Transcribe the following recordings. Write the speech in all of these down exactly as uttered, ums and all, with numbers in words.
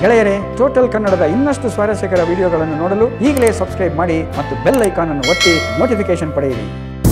ಗೆಳೆಯರೇ, ಟೋಟಲ್ ಕನ್ನಡದ ಇನ್ನಷ್ಟು ಸ್ವಾರಸ್ಯಕರ ವಿಡಿಯೋಗಳನ್ನು ನೋಡಲು ಈಗಲೇ ಸಬ್ಸ್ಕ್ರೈಬ್ ಮಾಡಿ ಮತ್ತು ಬೆಲ್ ಐಕಾನ್ ಅನ್ನು ಒತ್ತಿ ನೋಟಿಫಿಕೇಶನ್ ಪಡೆಯಿರಿ.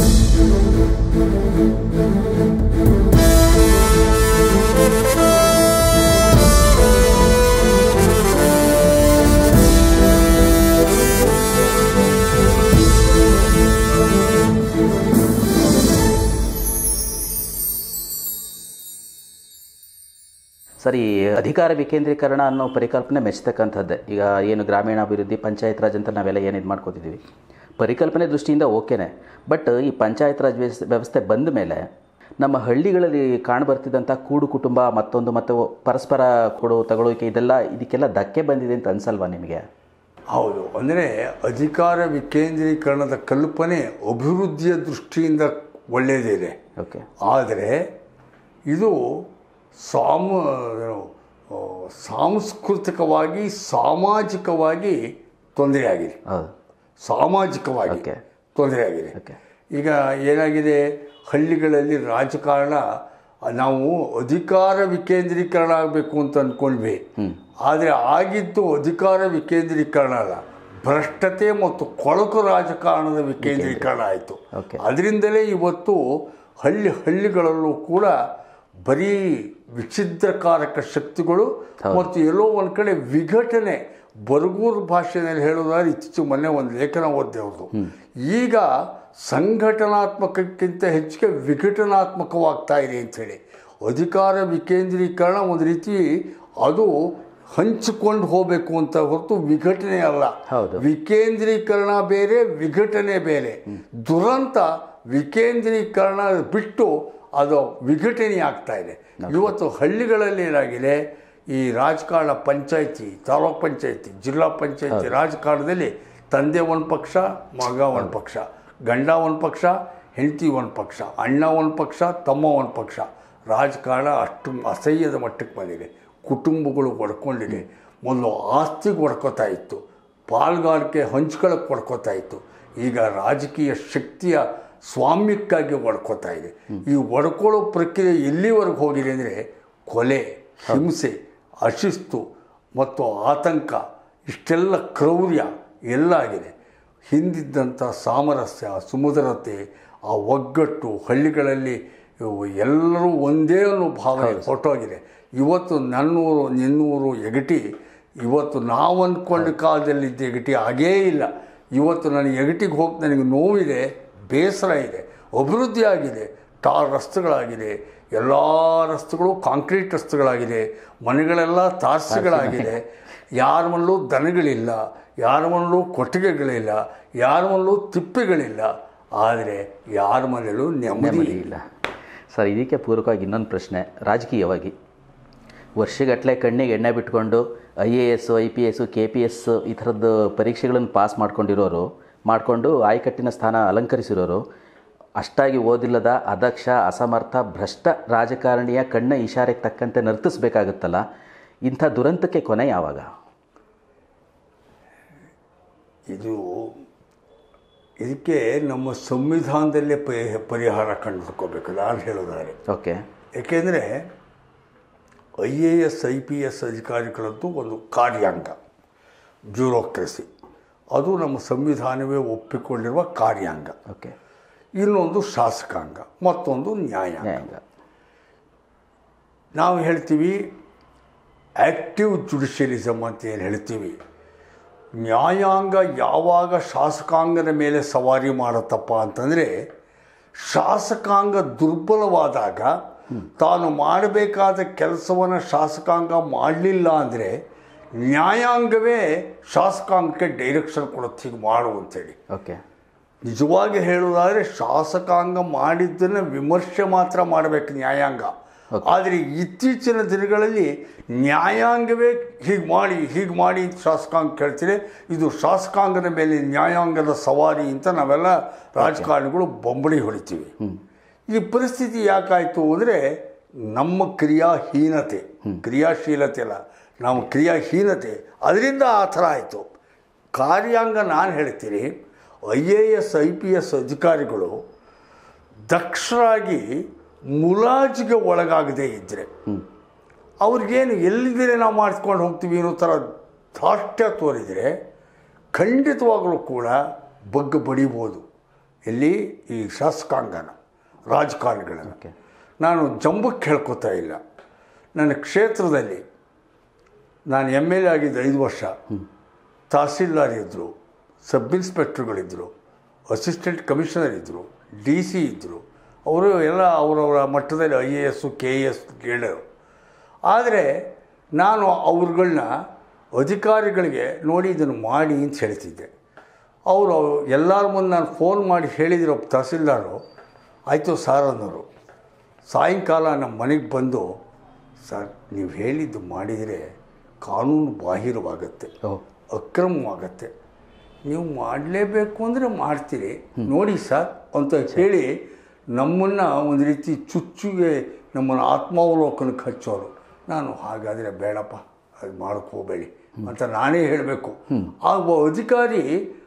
ಸರ್, ಈ ಅಧಿಕಾರ ವಿಕೇಂದ್ರೀಕರಣ ಅನ್ನೋ ಪರಿಕಲ್ಪನೆ ಮೆಚ್ಚತಕ್ಕಂಥದ್ದೇ. ಈಗ ಏನು ಗ್ರಾಮೀಣಾಭಿವೃದ್ಧಿ ಪಂಚಾಯತ್ ರಾಜ್ ಅಂತ ನಾವೆಲ್ಲ ಏನು ಇದು ಮಾಡ್ಕೋತಿದ್ದೀವಿ, ಪರಿಕಲ್ಪನೆ ದೃಷ್ಟಿಯಿಂದ ಓಕೆನೆ. ಬಟ್ ಈ ಪಂಚಾಯತ್ ರಾಜ್ ವ್ಯವಸ್ಥೆ ಬಂದ ಮೇಲೆ ನಮ್ಮ ಹಳ್ಳಿಗಳಲ್ಲಿ ಕಾಣಬರ್ತಿದ್ದಂಥ ಕೂಡು ಕುಟುಂಬ, ಮತ್ತೊಂದು ಮತ್ತು ಪರಸ್ಪರ ಕೊಡು ತಗೊಳ್ಳೋಕೆ, ಇದೆಲ್ಲ ಇದಕ್ಕೆಲ್ಲ ಧಕ್ಕೆ ಬಂದಿದೆ ಅಂತ ಅನ್ಸಲ್ವಾ ನಿಮಗೆ? ಹೌದು. ಅಂದರೆ ಅಧಿಕಾರ ವಿಕೇಂದ್ರೀಕರಣದ ಕಲ್ಪನೆ ಅಭಿವೃದ್ಧಿಯ ದೃಷ್ಟಿಯಿಂದ ಒಳ್ಳೆಯದಿದೆ. ಓಕೆ. ಆದರೆ ಇದು ಸಾಮ ಸಾಂಸ್ಕೃತಿಕವಾಗಿ ಸಾಮಾಜಿಕವಾಗಿ ತೊಂದರೆಯಾಗಿದೆ. ಸಾಮಾಜಿಕವಾಗಿ ತೊಂದರೆಯಾಗಿದೆ. ಈಗ ಏನಾಗಿದೆ, ಹಳ್ಳಿಗಳಲ್ಲಿ ರಾಜಕಾರಣ ನಾವು ಅಧಿಕಾರ ವಿಕೇಂದ್ರೀಕರಣ ಆಗಬೇಕು ಅಂತ ಅಂದ್ಕೊಂಡ್ವಿ. ಆದರೆ ಆಗಿದ್ದು ಅಧಿಕಾರ ವಿಕೇಂದ್ರೀಕರಣ ಅಲ್ಲ, ಭ್ರಷ್ಟತೆ ಮತ್ತು ಕೊಳಕು ರಾಜಕಾರಣದ ವಿಕೇಂದ್ರೀಕರಣ ಆಯಿತು. ಅದರಿಂದಲೇ ಇವತ್ತು ಹಳ್ಳಿ ಹಳ್ಳಿಗಳಲ್ಲೂ ಕೂಡ ಬರೀ ವಿಚ್ಛಿದ್ರಕಾರಕ ಶಕ್ತಿಗಳು ಮತ್ತು ಎಲ್ಲೋ ಒಂದು ಕಡೆ ವಿಘಟನೆ. ಬರಗೂರು ಭಾಷೆಯಲ್ಲಿ ಹೇಳೋದಾದ್ರೆ ಇತ್ತೀಚೆಗೆ ಮೊನ್ನೆ ಒಂದು ಲೇಖನ ಓದಿದೆ ಅವ್ರದ್ದು. ಈಗ ಸಂಘಟನಾತ್ಮಕಕ್ಕಿಂತ ಹೆಚ್ಚಿಗೆ ವಿಘಟನಾತ್ಮಕವಾಗ್ತಾ ಇದೆ ಅಂಥೇಳಿ. ಅಧಿಕಾರ ವಿಕೇಂದ್ರೀಕರಣ ಒಂದು ರೀತಿ ಅದು ಹಂಚಿಕೊಂಡು ಹೋಗಬೇಕು ಅಂತ ಹೊರತು ವಿಘಟನೆ ಅಲ್ಲ. ವಿಕೇಂದ್ರೀಕರಣ ಬೇರೆ, ವಿಘಟನೆ ಬೇರೆ. ದುರಂತ ವಿಕೇಂದ್ರೀಕರಣ ಬಿಟ್ಟು ಅದು ವಿಘಟನೆ ಆಗ್ತಾ ಇದೆ. ಇವತ್ತು ಹಳ್ಳಿಗಳಲ್ಲಿ ಏನಾಗಿದೆ, ಈ ರಾಜಕಾರಣ ಪಂಚಾಯಿತಿ, ತಾಲೂಕ್ ಪಂಚಾಯಿತಿ, ಜಿಲ್ಲಾ ಪಂಚಾಯಿತಿ ರಾಜಕಾರಣದಲ್ಲಿ ತಂದೆ ಒಂದು ಪಕ್ಷ, ಮಗ ಒಂದು ಪಕ್ಷ, ಗಂಡ ಒಂದು ಪಕ್ಷ, ಹೆಂಡತಿ ಒಂದು ಪಕ್ಷ, ಅಣ್ಣ ಒಂದು ಪಕ್ಷ, ತಮ್ಮ ಒಂದು ಪಕ್ಷ. ರಾಜಕಾರಣ ಅಷ್ಟು ಅಸಹ್ಯದ ಮಟ್ಟಕ್ಕೆ ಬಂದಿದೆ. ಕುಟುಂಬಗಳು ಒಡ್ಕೊಂಡಿದೆ. ಮೊದಲು ಆಸ್ತಿಗೆ ಒಡ್ಕೋತಾ ಇತ್ತು, ಪಾಲ್ಗಾರಿಕೆ ಹಂಚ್ಕೊಳ್ಳೋಕ್ಕೆ ಒಡ್ಕೋತಾ ಇತ್ತು. ಈಗ ರಾಜಕೀಯ ಶಕ್ತಿಯ ಸ್ವಾಮ್ಯಕ್ಕಾಗಿ ಒಡ್ಕೋತಾ ಇದೆ. ಈ ಒಡ್ಕೊಳ್ಳೋ ಪ್ರಕ್ರಿಯೆ ಎಲ್ಲಿವರೆಗೆ ಹೋಗಿದೆ ಅಂದರೆ ಕೊಲೆ, ಹಿಂಸೆ, ಅಶಿಸ್ತು ಮತ್ತು ಆತಂಕ, ಇಷ್ಟೆಲ್ಲ ಕ್ರೌರ್ಯ ಎಲ್ಲ ಆಗಿದೆ. ಹಿಂದಿದ್ದಂಥ ಸಾಮರಸ್ಯ, ಸುಮಧುರತೆ, ಆ ಒಗ್ಗಟ್ಟು, ಹಳ್ಳಿಗಳಲ್ಲಿ ಎಲ್ಲರೂ ಒಂದೇ ಅನ್ನೋ ಭಾವನೆ ಹೊರಟೋಗಿದೆ. ಇವತ್ತು ನನ್ನೂರು ನಿನ್ನೂರು ಎಗಟಿ ಇವತ್ತು ನಾವು ಅಂದ್ಕೊಂಡ ಕಾಲದಲ್ಲಿದ್ದ ಎಗಟಿ ಆಗೇ ಇಲ್ಲ. ಇವತ್ತು ನನಗೆ ಎಗಟಿಗೆ ಹೋಗಿ ನನಗೆ ನೋವಿದೆ, ಬೇಸರ ಇದೆ. ಅಭಿವೃದ್ಧಿ ಆಗಿದೆ, ಟಾರ್ ರಸ್ತೆಗಳಾಗಿದೆ, ಎಲ್ಲ ರಸ್ತೆಗಳು ಕಾಂಕ್ರೀಟ್ ರಸ್ತೆಗಳಾಗಿದೆ, ಮನೆಗಳೆಲ್ಲ ತಾರಸಿಗಳಾಗಿದೆ. ಯಾರ ಮನೆಯಲ್ಲೂ ದನಗಳಿಲ್ಲ, ಯಾರ ಮನೆಯಲ್ಲೂ ಕೊಟ್ಟಿಗೆಗಳಿಲ್ಲ, ಯಾರ ಮನೆಯಲ್ಲೂ ತಿಪ್ಪೆಗಳಿಲ್ಲ. ಆದರೆ ಯಾರ ಮನೆಯಲ್ಲೂ ನೆಮ್ಮದಿ ಇಲ್ಲ. ಸರ್, ಇದಕ್ಕೆ ಪೂರಕವಾಗಿ ಇನ್ನೊಂದು ಪ್ರಶ್ನೆ. ರಾಜಕೀಯವಾಗಿ ವರ್ಷಗಟ್ಟಲೆ ಕಣ್ಣಿಗೆ ಎಣ್ಣೆ ಬಿಟ್ಕೊಂಡು I A S, I P S, K P S ಈ ಥರದ್ದು ಪರೀಕ್ಷೆಗಳನ್ನು ಪಾಸ್ ಮಾಡ್ಕೊಂಡಿರೋರು, ಮಾಡಿಕೊಂಡು ಆಯಕಟ್ಟಿನ ಸ್ಥಾನ ಅಲಂಕರಿಸಿರೋರು, ಅಷ್ಟಾಗಿ ಓದಿಲ್ಲದ ಅದಕ್ಷ, ಅಸಮರ್ಥ, ಭ್ರಷ್ಟ ರಾಜಕಾರಣಿಯ ಕಣ್ಣ ಇಶಾರೆಗೆ ತಕ್ಕಂತೆ ನರ್ತಿಸ್ಬೇಕಾಗುತ್ತಲ್ಲ, ಇಂಥ ದುರಂತಕ್ಕೆ ಕೊನೆ ಯಾವಾಗ? ಇದು ಇದಕ್ಕೆ ನಮ್ಮ ಸಂವಿಧಾನದಲ್ಲೇ ಪರಿಹಾರ ಕಂಡುಕೋಬೇಕು ನಾನು ಹೇಳೋದಾದ್ರೆ. ಓಕೆ. ಏಕೆಂದರೆ I A S I P S ಅಧಿಕಾರಿಗಳದ್ದು ಒಂದು ಕಾರ್ಯಾಂಗ, ಬ್ಯೂರೋಕ್ರಸಿ, ಅದು ನಮ್ಮ ಸಂವಿಧಾನವೇ ಒಪ್ಪಿಕೊಂಡಿರುವ ಕಾರ್ಯಾಂಗ. ಓಕೆ. ಇನ್ನೊಂದು ಶಾಸಕಾಂಗ, ಮತ್ತೊಂದು ನ್ಯಾಯಾಂಗ. ನಾವು ಹೇಳ್ತೀವಿ ಆ್ಯಕ್ಟಿವ್ ಜುಡಿಷಿಯಲಿಸಮ್ ಅಂತ ಏನು ಹೇಳ್ತೀವಿ. ನ್ಯಾಯಾಂಗ ಯಾವಾಗ ಶಾಸಕಾಂಗದ ಮೇಲೆ ಸವಾರಿ ಮಾಡುತ್ತಪ್ಪ ಅಂತಂದರೆ, ಶಾಸಕಾಂಗ ದುರ್ಬಲವಾದಾಗ ತಾನು ಮಾಡಬೇಕಾದ ಕೆಲಸವನ್ನು ಶಾಸಕಾಂಗ ಮಾಡಲಿಲ್ಲ ಅಂದರೆ ನ್ಯಾಯಾಂಗವೇ ಶಾಸಕಾಂಗಕ್ಕೆ ಡೈರೆಕ್ಷನ್ ಕೊಡುತ್ತೆ, ಹೀಗೆ ಮಾಡು ಅಂತೇಳಿ. ಓಕೆ. ನಿಜವಾಗಿ ಹೇಳೋದಾದರೆ ಶಾಸಕಾಂಗ ಮಾಡಿದ್ದನ್ನು ವಿಮರ್ಶೆ ಮಾತ್ರ ಮಾಡಬೇಕು ನ್ಯಾಯಾಂಗ. ಆದರೆ ಇತ್ತೀಚಿನ ದಿನಗಳಲ್ಲಿ ನ್ಯಾಯಾಂಗವೇ ಹೀಗೆ ಮಾಡಿ ಹೀಗೆ ಮಾಡಿ ಶಾಸಕಾಂಗ ಕೇಳ್ತೀರಿ. ಇದು ಶಾಸಕಾಂಗದ ಮೇಲೆ ನ್ಯಾಯಾಂಗದ ಸವಾರಿ ಅಂತ ನಾವೆಲ್ಲ ರಾಜಕಾರಣಿಗಳು ಬೊಂಬಳಿ ಹೊಡಿತೀವಿ. ಈ ಪರಿಸ್ಥಿತಿ ಯಾಕಾಯಿತು ಅಂದರೆ ನಮ್ಮ ಕ್ರಿಯಾಹೀನತೆ, ಕ್ರಿಯಾಶೀಲತೆ ಅಲ್ಲ, ನಾವು ಕ್ರಿಯಾಹೀನತೆ, ಅದರಿಂದ ಆ ಥರ ಆಯಿತು. ಕಾರ್ಯಾಂಗ ನಾನು ಹೇಳ್ತೀನಿ, I A S I P S ಅಧಿಕಾರಿಗಳು ದಕ್ಷರಾಗಿ ಮುಲಾಜಿಗೆ ಒಳಗಾಗದೇ ಇದ್ದರೆ ಅವ್ರಿಗೇನು ಎಲ್ಲಿದ್ದರೆ ನಾವು ಮಾಡಿಸ್ಕೊಂಡು ಹೋಗ್ತೀವಿ ಅನ್ನೋ ಥರ ದಾಷ್ಟ್ಯ ತೋರಿದರೆ ಖಂಡಿತವಾಗಲೂ ಕೂಡ ಬಗ್ಗ ಬಡಿಬೋದು. ಎಲ್ಲಿ ಈ ಶಾಸಕಾಂಗನ ರಾಜಕಾರಣಿಗಳನ್ನು. ನಾನು ಜಂಬಕ್ಕೆ ಹೇಳ್ಕೊತಾ ಇಲ್ಲ. ನನ್ನ ಕ್ಷೇತ್ರದಲ್ಲಿ ನಾನು ಎಮ್ ಎಲ್ ಎ ಆಗಿದ್ದು ಐದು ವರ್ಷ, ತಹಸೀಲ್ದಾರ್ ಇದ್ದರು, ಸಬ್ ಇನ್ಸ್ಪೆಕ್ಟ್ರುಗಳಿದ್ದರು, ಅಸಿಸ್ಟೆಂಟ್ ಕಮಿಷನರ್ ಇದ್ದರು, ಡಿ ಸಿ ಇದ್ದರು. ಅವರು ಎಲ್ಲ ಅವರವರ ಮಟ್ಟದಲ್ಲಿ I A S K A S ಕೇಳೋರು. ಆದರೆ ನಾನು ಅವ್ರುಗಳನ್ನ ಅಧಿಕಾರಿಗಳಿಗೆ ನೋಡಿ ಇದನ್ನು ಮಾಡಿ ಅಂತ ಹೇಳ್ತಿದ್ದೆ. ಅವರು ಎಲ್ಲರ ಮುಂದೆ ನಾನು ಫೋನ್ ಮಾಡಿ ಹೇಳಿದ್ರು. ತಹಸೀಲ್ದಾರು ಆಯಿತು ಸಾರ್ ಅನ್ನೋರು. ಸಾಯಂಕಾಲ ನಮ್ಮ ಮನೆಗೆ ಬಂದು, ಸರ್ ನೀವು ಹೇಳಿದ್ದು ಮಾಡಿದರೆ ಕಾನೂನು ಬಾಹಿರವಾಗತ್ತೆ, ಅಕ್ರಮವಾಗತ್ತೆ, ನೀವು ಮಾಡಲೇಬೇಕು ಅಂದರೆ ಮಾಡ್ತೀರಿ ನೋಡಿ ಸರ್ ಅಂತ ಹೇಳಿ ನಮ್ಮನ್ನು ಒಂದು ರೀತಿ ಚುಚ್ಚುಗೆ ನಮ್ಮನ್ನು ಆತ್ಮಾವಲೋಕನಕ್ಕೆ ಹಚ್ಚೋರು. ನಾನು ಹಾಗಾದರೆ ಬೇಡಪ್ಪ, ಅದು ಮಾಡೋಕ್ಕೆ ಹೋಗಬೇಡಿ ಅಂತ ನಾನೇ ಹೇಳಬೇಕು. ಆ ಅಧಿಕಾರಿ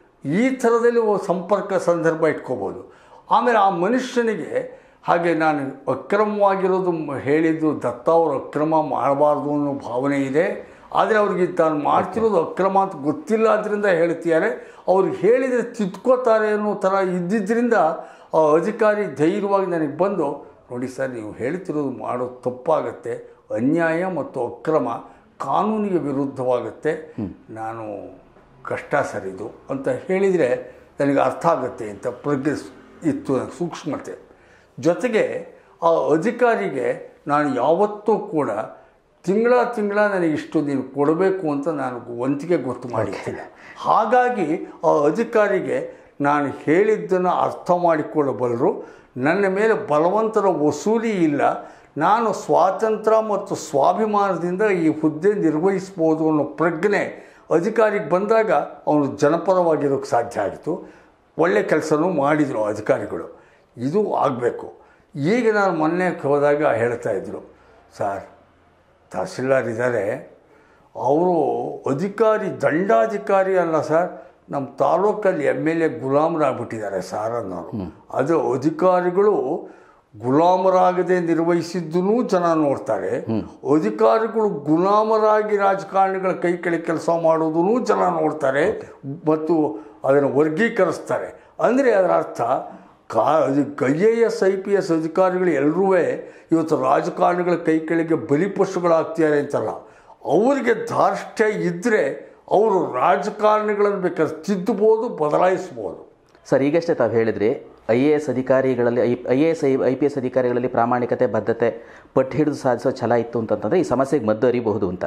ಈ ಥರದಲ್ಲಿ ಸಂಪರ್ಕ ಸಂದರ್ಭ ಇಟ್ಕೋಬೋದು. ಆಮೇಲೆ ಆ ಮನುಷ್ಯನಿಗೆ ಹಾಗೆ ನಾನು ಅಕ್ರಮವಾಗಿರೋದು ಹೇಳಿದ್ದು ದತ್ತ ಅವರು ಅಕ್ರಮ ಮಾಡಬಾರ್ದು ಅನ್ನೋ ಭಾವನೆ ಇದೆ. ಆದರೆ ಅವ್ರಿಗೆ ತಾನು ಮಾಡ್ತಿರೋದು ಅಕ್ರಮ ಅಂತ ಗೊತ್ತಿಲ್ಲ ಅದರಿಂದ ಹೇಳ್ತಿದ್ದಾರೆ. ಅವ್ರಿಗೆ ಹೇಳಿದರೆ ತಿದ್ಕೋತಾರೆ ಅನ್ನೋ ಥರ ಇದ್ದಿದ್ದರಿಂದ ಆ ಅಧಿಕಾರಿ ಧೈರ್ಯವಾಗಿ ನನಗೆ ಬಂದು, ನೋಡಿ ಸರ್ ನೀವು ಹೇಳ್ತಿರೋದು ಮಾಡೋದು ತಪ್ಪಾಗತ್ತೆ, ಅನ್ಯಾಯ ಮತ್ತು ಅಕ್ರಮ ಕಾನೂನಿಗೆ ವಿರುದ್ಧವಾಗುತ್ತೆ, ನಾನು ಕಷ್ಟ ಸರಿದು ಅಂತ ಹೇಳಿದರೆ ನನಗೆ ಅರ್ಥ ಆಗುತ್ತೆ ಅಂತ ಪ್ರಜ್ಞೆ ಇತ್ತು, ಸೂಕ್ಷ್ಮತೆ. ಜೊತೆಗೆ ಆ ಅಧಿಕಾರಿಗೆ ನಾನು ಯಾವತ್ತೂ ಕೂಡ ತಿಂಗಳ ತಿಂಗಳ ನನಗೆ ಇಷ್ಟು ನೀನು ಕೊಡಬೇಕು ಅಂತ ನಾನು ವಂತಿಗೆ ಗೊತ್ತು ಮಾಡಿರ್ತೀನಿ. ಹಾಗಾಗಿ ಆ ಅಧಿಕಾರಿಗೆ ನಾನು ಹೇಳಿದ್ದನ್ನು ಅರ್ಥ ಮಾಡಿಕೊಳ್ಳಬಲ್ಲರು. ನನ್ನ ಮೇಲೆ ಬಲವಂತರ ವಸೂಲಿ ಇಲ್ಲ. ನಾನು ಸ್ವಾತಂತ್ರ್ಯ ಮತ್ತು ಸ್ವಾಭಿಮಾನದಿಂದ ಈ ಹುದ್ದೆ ನಿರ್ವಹಿಸ್ಬೋದು ಅನ್ನೋ ಪ್ರಜ್ಞೆ ಅಧಿಕಾರಿಗೆ ಬಂದಾಗ ಅವನು ಜನಪರವಾಗಿರೋಕ್ಕೆ ಸಾಧ್ಯ ಆಯಿತು. ಒಳ್ಳೆ ಕೆಲಸನೂ ಮಾಡಿದರು ಅಧಿಕಾರಿಗಳು. ಇದು ಆಗಬೇಕು. ಈಗ ನಾನು ಮೊನ್ನೆ ಹೋದಾಗ ಹೇಳ್ತಾಯಿದ್ರು, ಸರ್ ತಹಸೀಲ್ದಾರ್ ಇದ್ದಾರೆ, ಅವರು ಅಧಿಕಾರಿ ದಂಡಾಧಿಕಾರಿ ಅಲ್ಲ ಸರ್, ನಮ್ಮ ತಾಲೂಕಲ್ಲಿ ಎಮ್ ಎಲ್ ಎ ಗುಲಾಮರಾಗ್ಬಿಟ್ಟಿದ್ದಾರೆ ಸಾರ್ ಅನ್ನೋರು. ಅದು ಅಧಿಕಾರಿಗಳು ಗುಲಾಮರಾಗದೆ ನಿರ್ವಹಿಸಿದ್ದೂ ಜನ ನೋಡ್ತಾರೆ, ಅಧಿಕಾರಿಗಳು ಗುಲಾಮರಾಗಿ ರಾಜಕಾರಣಿಗಳ ಕೈ ಕೆಳಗೆ ಕೆಲಸ ಮಾಡೋದೂ ಜನ ನೋಡ್ತಾರೆ ಮತ್ತು ಅದನ್ನು ವರ್ಗೀಕರಿಸ್ತಾರೆ. ಅಂದರೆ ಅದರ ಅರ್ಥ ಕಾ I A S I P S ಅಧಿಕಾರಿಗಳು ಎಲ್ಲರೂ ಇವತ್ತು ರಾಜಕಾರಣಿಗಳ ಕೈ ಕೆಳಗೆ ಬಲಿಪಶುಗಳಾಗ್ತಿದ್ದಾರೆ ಅಂತಲ್ಲ. ಅವರಿಗೆ ಧಾರ್ಷ್ಟ್ಯ ಇದ್ದರೆ ಅವರು ರಾಜಕಾರಣಿಗಳನ್ನು ಬೇಕಾದ್ರೆ ತಿದ್ದಬೋದು, ಬದಲಾಯಿಸ್ಬೋದು. ಸರ್, ಈಗಷ್ಟೇ ತಾವು ಹೇಳಿದ್ರಿ ಐ ಎ ಎಸ್ ಅಧಿಕಾರಿಗಳಲ್ಲಿ I I A S I I P S ಅಧಿಕಾರಿಗಳಲ್ಲಿ ಪ್ರಾಮಾಣಿಕತೆ, ಬದ್ಧತೆ, ಪಟ್ಟು ಹಿಡಿದು ಸಾಧಿಸೋ ಛಲ ಇತ್ತು ಅಂತಂತಂದರೆ ಈ ಸಮಸ್ಯೆಗೆ ಮದ್ದು ಅರಿಬಹುದು ಅಂತ.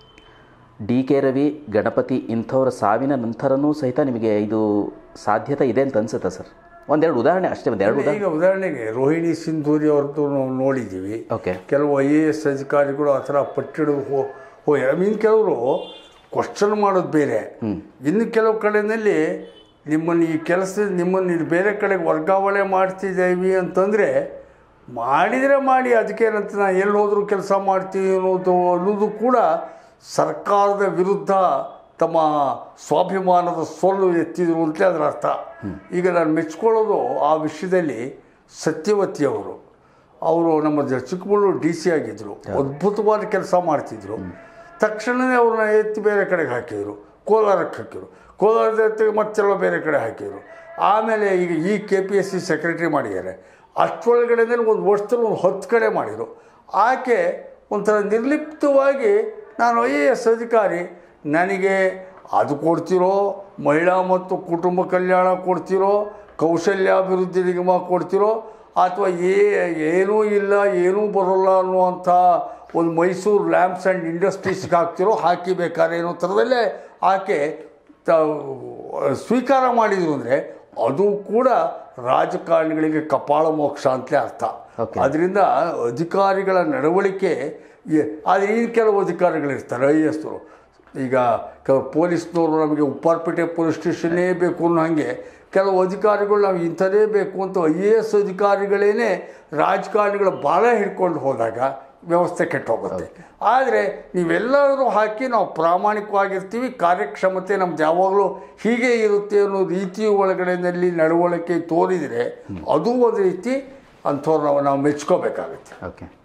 ಡಿ ಕೆ ರವಿ, ಗಣಪತಿ ಇಂಥವ್ರ ಸಾವಿನ ನಂತರನೂ ಸಹಿತ ನಿಮಗೆ ಇದು ಸಾಧ್ಯತೆ ಇದೆ ಅಂತ ಅನಿಸುತ್ತಾ ಸರ್? ಒಂದೆರಡು ಉದಾಹರಣೆ ಅಷ್ಟೇ, ಒಂದೆರಡು ಉದಾಹರಣೆ. ಈಗ ಉದಾಹರಣೆಗೆ ರೋಹಿಣಿ ಸಿಂಧೂರಿ ಅವ್ರದ್ದು ನಾವು ನೋಡಿದ್ದೀವಿ. ಓಕೆ, ಕೆಲವು ಐ ಎ ಎಸ್ ಅಧಿಕಾರಿಗಳು ಆ ಥರ ಪಟ್ಟಿಡು ಹೋ ಹೋ ಇನ್ನು ಕೆಲವರು ಕ್ವಶನ್ ಮಾಡೋದು ಬೇರೆ. ಇನ್ನು ಕೆಲವು ಕಡೆಯಲ್ಲಿ ನಿಮ್ಮನ್ನು ಈ ಕೆಲಸ ನಿಮ್ಮನ್ನು ಇಲ್ಲಿ ಬೇರೆ ಕಡೆಗೆ ವರ್ಗಾವಣೆ ಮಾಡ್ತಿದ್ದೀವಿ ಅಂತಂದರೆ ಮಾಡಿದರೆ ಮಾಡಿ, ಅದಕ್ಕೇನಂತ ನಾನು ಎಲ್ಲಿ ಹೋದರೂ ಕೆಲಸ ಮಾಡ್ತೀವಿ ಅನ್ನೋದು ಅನ್ನೋದು ಕೂಡ ಸರ್ಕಾರದ ವಿರುದ್ಧ ತಮ್ಮ ಸ್ವಾಭಿಮಾನದ ಸೊಲ್ಲು ಎತ್ತಿದ್ರು ಅಂತಲೇ ಅದರ ಅರ್ಥ. ಈಗ ನಾನು ಮೆಚ್ಕೊಳ್ಳೋದು ಆ ವಿಷಯದಲ್ಲಿ ಸತ್ಯವತಿಯವರು. ಅವರು ನಮ್ಮ ಚಿಕ್ಕಮಗಳೂರು ಡಿ ಸಿ ಆಗಿದ್ದರು, ಅದ್ಭುತವಾದ ಕೆಲಸ ಮಾಡ್ತಿದ್ರು. ತಕ್ಷಣವೇ ಅವ್ರನ್ನ ಎತ್ತಿ ಬೇರೆ ಕಡೆಗೆ ಹಾಕಿದರು, ಕೋಲಾರಕ್ಕೆ ಹಾಕಿದರು, ಕೋಲಾರದ ಎತ್ತಿಗೆ ಮತ್ತೆಲ್ಲ ಬೇರೆ ಕಡೆ ಹಾಕಿದರು. ಆಮೇಲೆ ಈಗ ಈ K P S C secretary ಮಾಡಿದ್ದಾರೆ. ಅಷ್ಟರೊಳಗಡೆ ಒಂದು ವರ್ಷದಲ್ಲಿ ಒಂದು ಹತ್ತು ಕಡೆ ಮಾಡಿದರು. ಆಕೆ ಒಂಥರ ನಿರ್ಲಿಪ್ತವಾಗಿ ನಾನು ಐ ಎ ಎಸ್ ಅಧಿಕಾರಿ, ನನಗೆ ಅದು ಕೊಡ್ತಿರೋ, ಮಹಿಳಾ ಮತ್ತು ಕುಟುಂಬ ಕಲ್ಯಾಣ ಕೊಡ್ತಿರೋ, ಕೌಶಲ್ಯಾಭಿವೃದ್ಧಿ ನಿಗಮ ಕೊಡ್ತಿರೋ, ಅಥವಾ ಏ ಏನೂ ಇಲ್ಲ ಏನೂ ಬರೋಲ್ಲ ಅನ್ನುವಂಥ ಒಂದು ಮೈಸೂರು ಲ್ಯಾಂಪ್ಸ್ ಆ್ಯಂಡ್ ಇಂಡಸ್ಟ್ರೀಸ್ಗೆ ಹಾಕ್ತಿರೋ, ಹಾಕಿ ಬೇಕಾದ್ರೆ ಏನೋ ಥರದಲ್ಲೇ ಆಕೆ ತ ಸ್ವೀಕಾರ ಮಾಡಿದರು ಅಂದರೆ ಅದು ಕೂಡ ರಾಜಕಾರಣಿಗಳಿಗೆ ಕಪಾಳ ಮೋಕ್ಷ ಅಂತಲೇ ಅರ್ಥ. ಅದರಿಂದ ಅಧಿಕಾರಿಗಳ ನಡವಳಿಕೆ, ಆದರೆ ಈ ಕೆಲವು ಅಧಿಕಾರಿಗಳಿರ್ತಾರೆ ಐ ಎ ಎಸ್ನವರು. ಈಗ ಕೆಲವು ಪೊಲೀಸ್ನವರು ನಮಗೆ ಉಪ್ಪಾರಪೇಟೆ ಪೊಲೀಸ್ ಸ್ಟೇಷನ್ನೇ ಬೇಕು ಅನ್ನೋ ಹಾಗೆ ಕೆಲವು ಅಧಿಕಾರಿಗಳು ನಾವು ಇಂಥದೇ ಬೇಕು ಅಂತ ಐ ಎ ಎಸ್ ಅಧಿಕಾರಿಗಳೇ ರಾಜಕಾರಣಿಗಳ ಬಾಲ ಹಿಡ್ಕೊಂಡು ಹೋದಾಗ ವ್ಯವಸ್ಥೆ ಕೆಟ್ಟೋಗುತ್ತೆ. ಆದರೆ ನೀವೆಲ್ಲರೂ ಹಾಕಿ ನಾವು ಪ್ರಾಮಾಣಿಕವಾಗಿರ್ತೀವಿ, ಕಾರ್ಯಕ್ಷಮತೆ ನಮ್ದು ಯಾವಾಗಲೂ ಹೀಗೆ ಇರುತ್ತೆ ಅನ್ನೋ ರೀತಿ ಒಳಗಡೆಯಲ್ಲಿ ನಡವಳಿಕೆ ತೋರಿದರೆ ಅದು ಒಂದು ರೀತಿ ಅಂಥವ್ರು ನಾವು ನಾವು ಮೆಚ್ಕೋಬೇಕಾಗುತ್ತೆ. ಓಕೆ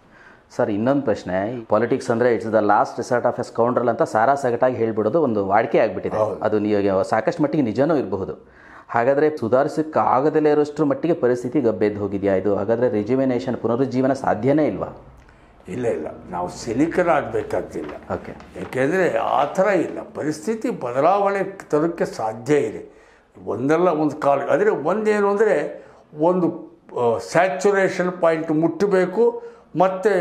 ಸರ್ ಇನ್ನೊಂದು ಪ್ರಶ್ನೆ, ಪಾಲಿಟಿಕ್ಸ್ ಅಂದರೆ it's the last resort of a scoundrel ಅಂತ ಸಾರಾ ಸಗಟಾಗಿ ಹೇಳ್ಬಿಡೋದು ಒಂದು ವಾಡಿಕೆ ಆಗಿಬಿಟ್ಟಿದೆ. ಅದು ನೀವು ಸಾಕಷ್ಟು ಮಟ್ಟಿಗೆ ನಿಜನೂ ಇರಬಹುದು. ಹಾಗಾದರೆ ಸುಧಾರಿಸೋಕ್ಕಾಗದಲ್ಲೇ ಇರೋಷ್ಟರ ಮಟ್ಟಿಗೆ ಪರಿಸ್ಥಿತಿ ಗಬ್ಬೆದ್ದು ಹೋಗಿದೆಯಾ ಇದು? ಹಾಗಾದರೆ ರಿಜ್ಯುವಿನೇಷನ್, ಪುನರುಜ್ಜೀವನ ಸಾಧ್ಯನೇ ಇಲ್ವಾ? ಇಲ್ಲ ಇಲ್ಲ, ನಾವು ಸಿನಿಕರಾಗಬೇಕಾಗ್ತಿಲ್ಲ. ಓಕೆ. ಯಾಕೆಂದರೆ ಆ ಥರ ಇಲ್ಲ, ಪರಿಸ್ಥಿತಿ ಬದಲಾವಣೆ ತರೋಕ್ಕೆ ಸಾಧ್ಯ ಇದೆ. ಒಂದಲ್ಲ ಒಂದು ಕಾಲ, ಆದರೆ ಒಂದೇನು ಅಂದರೆ ಒಂದು ಸ್ಯಾಚುರೇಷನ್ ಪಾಯಿಂಟ್ ಮುಟ್ಟಬೇಕು, ಮತ್ತು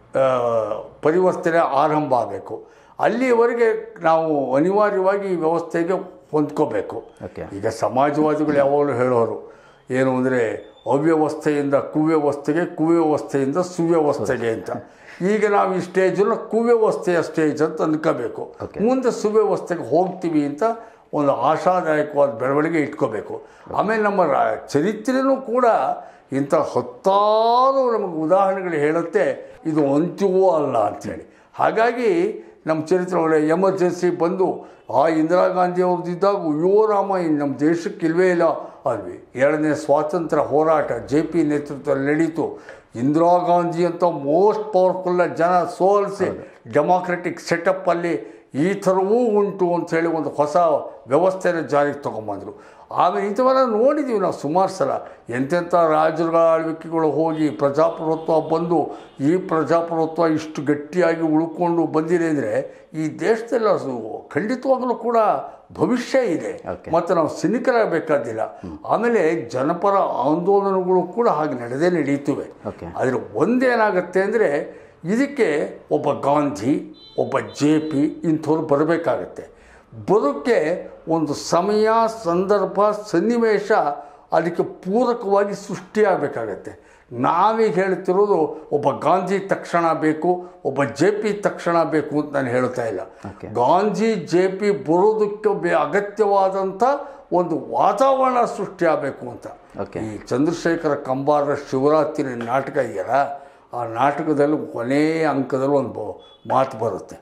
ಪರಿವರ್ತನೆ ಆರಂಭ ಆಗಬೇಕು. ಅಲ್ಲಿಯವರೆಗೆ ನಾವು ಅನಿವಾರ್ಯವಾಗಿ ಈ ವ್ಯವಸ್ಥೆಗೆ ಹೊಂದ್ಕೋಬೇಕು. ಈಗ ಸಮಾಜವಾದಿಗಳು ಯಾವಾಗಲೂ ಹೇಳೋರು ಏನು ಅಂದರೆ ಅವ್ಯವಸ್ಥೆಯಿಂದ ಕುವ್ಯವಸ್ಥೆಗೆ, ಕುವ್ಯವಸ್ಥೆಯಿಂದ ಸುವ್ಯವಸ್ಥೆಗೆ ಅಂತ. ಈಗ ನಾವು ಈ ಸ್ಟೇಜನ್ನು ಕುವ್ಯವಸ್ಥೆಯ ಸ್ಟೇಜ್ ಅಂತ ಅಂದ್ಕೋಬೇಕು. ಮುಂದೆ ಸುವ್ಯವಸ್ಥೆಗೆ ಹೋಗ್ತೀವಿ ಅಂತ ಒಂದು ಆಶಾದಾಯಕವಾದ ಬೆಳವಣಿಗೆ ಇಟ್ಕೋಬೇಕು. ಆಮೇಲೆ ನಮ್ಮ ರಾ ಚರಿತ್ರೆಯೂ ಕೂಡ ಇಂಥ ಹತ್ತಾರು ನಮಗೆ ಉದಾಹರಣೆಗಳು ಹೇಳುತ್ತೆ ಇದು ಅಂತ್ಯವೂ ಅಲ್ಲ ಅಂಥೇಳಿ. ಹಾಗಾಗಿ ನಮ್ಮ ಚರಿತ್ರೆ ಒಳ್ಳೆ ಎಮರ್ಜೆನ್ಸಿ ಬಂದು ಆ ಇಂದಿರಾ ಗಾಂಧಿ ಅವ್ರದ್ದಿದ್ದಾಗ ಅಯ್ಯೋ ರಾಮ ಇನ್ನು ನಮ್ಮ ದೇಶಕ್ಕೆ ಇಲ್ವೇ ಇಲ್ಲ ಅಲ್ವಿ. ಎರಡನೇ ಸ್ವಾತಂತ್ರ್ಯ ಹೋರಾಟ ಜೆ ಪಿ ನೇತೃತ್ವದಲ್ಲಿ ನಡೀತು. ಇಂದಿರಾ ಗಾಂಧಿ ಅಂತ ಮೋಸ್ಟ್ ಪವರ್ಫುಲ್ಲ ಜನ ಸೋಲಿಸಿ ಡೆಮಾಕ್ರೆಟಿಕ್ ಸೆಟಪ್ಪಲ್ಲಿ ಈ ಥರವೂ ಉಂಟು ಅಂಥೇಳಿ ಒಂದು ಹೊಸ ವ್ಯವಸ್ಥೆನ ಜಾರಿಗೆ ತೊಗೊಂಬಂದರು. ಆಮೇಲೆ ಇಂಥವೆಲ್ಲ ನೋಡಿದ್ದೀವಿ ನಾವು ಸುಮಾರು ಸಲ. ಎಂತೆಂಥ ರಾಜರುಗಳ ಆಳ್ವಿಕೆಗಳು ಹೋಗಿ ಪ್ರಜಾಪ್ರಭುತ್ವ ಬಂದು ಈ ಪ್ರಜಾಪ್ರಭುತ್ವ ಇಷ್ಟು ಗಟ್ಟಿಯಾಗಿ ಉಳ್ಕೊಂಡು ಬಂದಿದೆ ಅಂದರೆ ಈ ದೇಶದಲ್ಲಿ ಅದು ಖಂಡಿತವಾಗಲೂ ಕೂಡ ಭವಿಷ್ಯ ಇದೆ. ಮತ್ತು ನಾವು ಸಿನಿಕರಾಗಬೇಕಾದಿಲ್ಲ. ಆಮೇಲೆ ಜನಪರ ಆಂದೋಲನಗಳು ಕೂಡ ಹಾಗೆ ನಡೆದೇ ನಡೀತವೆ. ಆದರೆ ಒಂದೇನಾಗುತ್ತೆ ಅಂದರೆ ಇದಕ್ಕೆ ಒಬ್ಬ ಗಾಂಧಿ, ಒಬ್ಬ ಜೆ ಪಿ ಇಂಥವ್ರು ಬರಬೇಕಾಗತ್ತೆ. ಬರೋಕ್ಕೆ ಒಂದು ಸಮಯ, ಸಂದರ್ಭ, ಸನ್ನಿವೇಶ ಅದಕ್ಕೆ ಪೂರಕವಾಗಿ ಸೃಷ್ಟಿಯಾಗಬೇಕಾಗತ್ತೆ. ನಾವೀಗ ಹೇಳ್ತಿರೋದು ಒಬ್ಬ ಗಾಂಧಿ ತಕ್ಷಣ ಬೇಕು, ಒಬ್ಬ ಜೆ ಪಿ ತಕ್ಷಣ ಬೇಕು ಅಂತ ನಾನು ಹೇಳ್ತಾ ಇಲ್ಲ. ಗಾಂಧಿ ಜೆ ಪಿ ಬರೋದಕ್ಕೆ ಬೇ ಅಗತ್ಯವಾದಂಥ ಒಂದು ವಾತಾವರಣ ಸೃಷ್ಟಿಯಾಗಬೇಕು ಅಂತ. ಈ ಚಂದ್ರಶೇಖರ ಕಂಬಾರರ ಶಿವರಾತ್ರಿ ನಾಟಕ ಇದೆಯಲ್ಲ, ಆ ನಾಟಕದಲ್ಲಿ ಕೊನೆಯ ಅಂಕದಲ್ಲಿ ಒಂದು ಮಾತು ಬರುತ್ತೆ.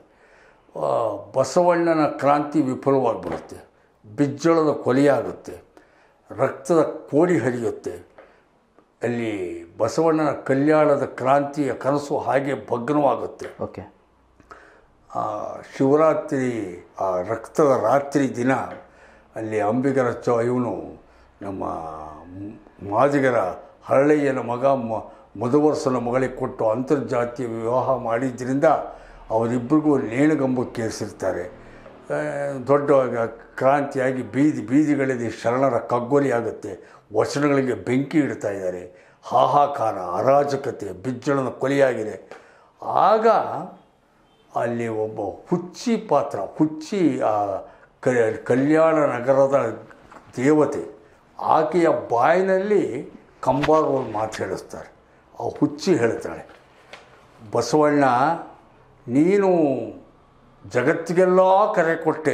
ಬಸವಣ್ಣನ ಕ್ರಾಂತಿ ವಿಫಲವಾಗಿಬಿಡುತ್ತೆ, ಬಿಜ್ಜಳದ ಕೊಲೆಯಾಗುತ್ತೆ, ರಕ್ತದ ಕೋಡಿ ಹರಿಯುತ್ತೆ. ಅಲ್ಲಿ ಬಸವಣ್ಣನ ಕಲ್ಯಾಣದ ಕ್ರಾಂತಿಯ ಕನಸು ಹಾಗೆ ಭಗ್ನವಾಗುತ್ತೆ. ಓಕೆ. ಶಿವರಾತ್ರಿ ಆ ರಕ್ತದ ರಾತ್ರಿ ದಿನ ಅಲ್ಲಿ ಅಂಬಿಗರ ಚ ಇವನು ನಮ್ಮ ಮಾದಿಗರ ಹರಳಯ್ಯನ ಮಗ ಮ ಮಧುವರ್ಸನ ಮಗಳಿಗೆ ಕೊಟ್ಟು ಅಂತರ್ಜಾತೀಯ ವಿವಾಹ ಮಾಡಿದ್ದರಿಂದ ಅವರಿಬ್ಬರಿಗೂ ನೇಣುಗಂಬಕ್ಕೇರಿಸಿರ್ತಾರೆ. ದೊಡ್ಡ ಕ್ರಾಂತಿಯಾಗಿ ಬೀದಿ ಬೀದಿಗಳಲ್ಲಿ ಶರಣರ ಕಗ್ಗೊಲಿ ಆಗುತ್ತೆ. ವಚನಗಳಿಗೆ ಬೆಂಕಿ ಇಡ್ತಾ ಇದ್ದಾರೆ. ಹಾಹಾಕಾರ, ಅರಾಜಕತೆ, ಬಿಜ್ಜಳನ ಕೊಲೆಯಾಗಿದೆ. ಆಗ ಅಲ್ಲಿ ಒಬ್ಬ ಹುಚ್ಚಿ ಪಾತ್ರ, ಹುಚ್ಚಿ ಆ ಕಲ್ಯಾಣ ನಗರದ ದೇವತೆ, ಆಕೆಯ ಬಾಯಿನಲ್ಲಿ ಕಂಬಾರ ಒಂದು ಮಾತು ಹೇಳಿಸ್ತಾರೆ. ಆ ಹುಚ್ಚಿ ಹೇಳ್ತಾಳೆ, ಬಸವಣ್ಣ ನೀನು ಜಗತ್ತಿಗೆಲ್ಲ ಕರೆ ಕೊಟ್ಟೆ,